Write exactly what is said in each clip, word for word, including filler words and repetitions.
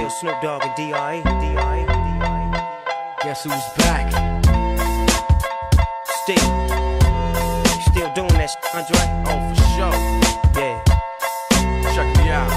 Still Snoop Dogg and D R E. D R E. D R E. Guess who's back? Still. Still doing that shit, Andre? Oh, for sure. Yeah. Check me out.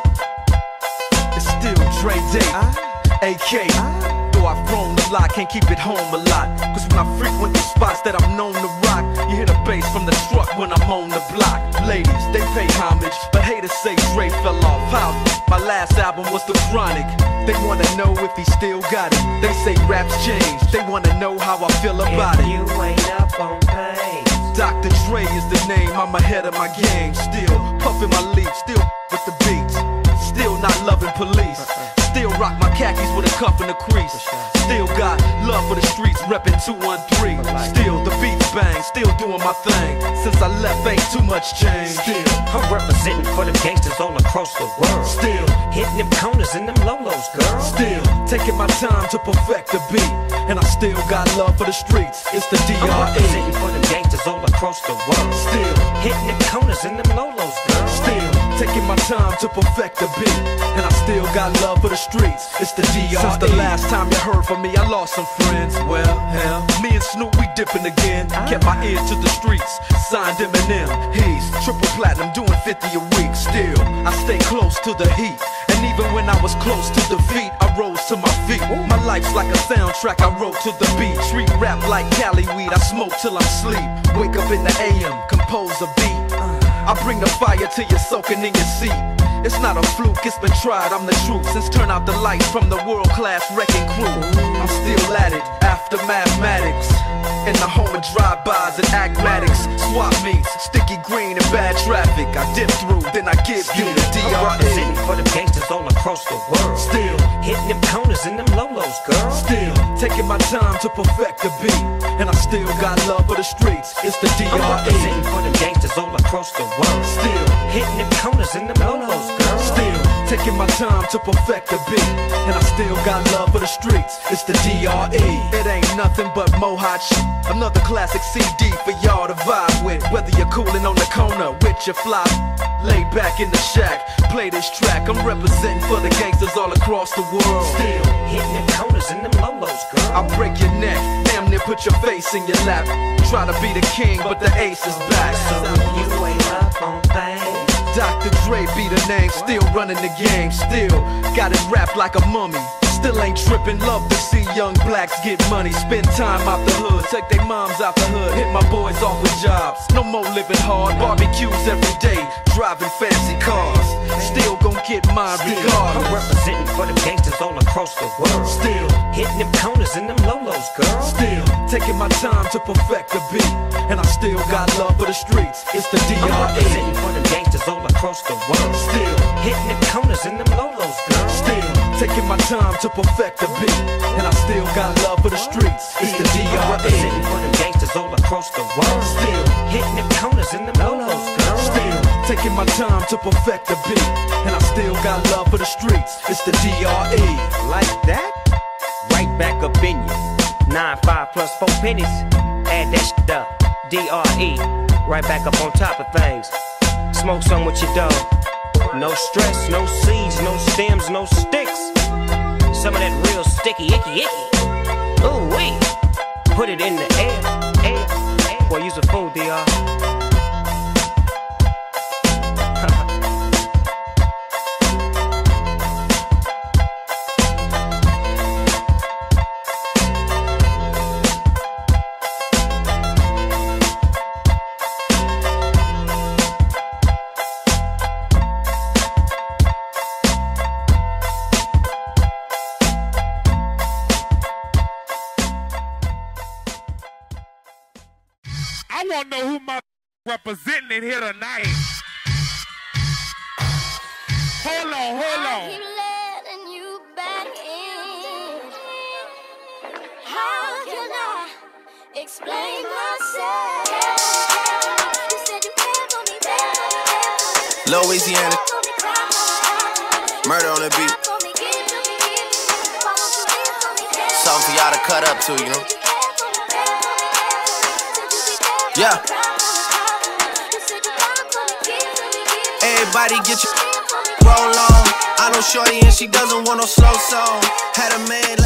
It's still Dre Day, Uh, A K. uh. Though I've grown a lot, can't keep it home a lot. Cause when I frequent the spots that I'm known to rock, you hear the bass from the truck when I'm on the block. Ladies, they pay homage, but haters say Dre fell off. How? My last album was The Chronic. They wanna know if he still got it. They say raps change, they wanna know how I feel about if it. you ain't up on pace, Doctor Dre is the name, I'm ahead of my game. Still puffin' my leaf, still with the beats. Still not loving police. Still rock my khakis with a cuff and a crease. Still got love for the streets, reppin' two one three. Still the beats bang, still doing my thing. Since I left, ain't too much change. Still, I'm representing for the gangsters all across the world. still, Hitting them corners and them lolos, girl. still taking my time to perfect the beat. And I still got love for the streets. It's the D I'm R E. representing for the gangsters all across the world. Still, Hitting them corners and them lolos, girl. still taking my time to perfect the beat. And I still got love for the streets. It's the D R E. Since the last time you heard from me, I lost some friends. Well, hell, me and Snoop, we dipping again. Kept my ear to the streets. Signed Eminem. He's triple platinum, doing fifty a week. Still, I stay close to the heat. And even when I was close to defeat, I rose to my feet. My life's like a soundtrack I wrote to the beat. Treat rap like Cali weed, I smoke till I'm sleep. Wake up in the A M, compose a beat. I bring the fire till you're soaking in your seat. It's not a fluke, it's been tried, I'm the truth. Since turn out the lights from the world-class wrecking crew, I'm still at it, after mathematics. In the home of drive-bys and acmatics. Swap meets, sticky green and bad traffic. I dip through, then I give you the D I'm R E. representing for the gangsters all across the world. Still, Hitting them corners and them lolos, girl. still taking my time to perfect the beat. And I still got love for the streets. It's the D I'm R E. representing for the gangsters all across the world. Still, Hitting them corners and them lolos, girl. still taking my time to perfect the beat. And I still got love for the streets. It's the D R E. It ain't nothing but mohawk shit. Another classic C D for y'all to vibe with. Whether you're coolin' on the corner with your fly, lay back in the shack, play this track. I'm representing for the gangsters all across the world. Still hitting them corners and them lolos, girl. I'll break your neck, damn near put your face in your lap. Try to be the king, but the ace is back. So you ain't up on things. Doctor Dre be the name, still running the game. Still got it wrapped like a mummy. Still ain't trippin', love to see young blacks get money. Spend time out the hood, take their moms out the hood. Hit my boys off with jobs, no more living hard. Barbecues every day, driving fancy cars. Still gon' get mine I'm regardless. representing for the gangsters all across the world. Still, Hitting them corners and them lolos, girl. still taking my time to perfect the beat. And I still got love for the streets. It's the D I'm R E. representing for the gangsters all across the world. Still, Hitting them corners and them lolos, girl. still taking my time to perfect the beat. And I still got love for the streets. It's the D I'm R E. representing for the gangsters all across the world. Still, Hitting them corners and them lolos, girl. still taking my time to perfect the beat. And I still got love for the streets. It's the D R E. Like that? Right back up in you. Nine, five plus four pennies. Add that shit up. D R E. Right back up on top of things. Smoke some with your dog. No stress, no seeds, no stems, no sticks. Some of that real sticky, icky, icky. Ooh, wee. Put it in the air, air, air. Boy, use a fool, D R. I want to know who my representing it here tonight. Hold on, hold I on. keep letting you back in. How can I explain myself? You said you cared for me, cared for me, cared for me. Louisiana, Cried for me, cried for me, murder on the beat. cried for me, give to me, give to me. Why won't you live for me, care for Something for y'all to cut up to, you know. me? You cared for me, cared for me, cared for me. Said you be there for me, Yeah. cried for me, cried for me. You said you cried for me, give to me, give to me. Everybody get your Live for me, roll on. I know shorty and she doesn't want no slow song. Had a man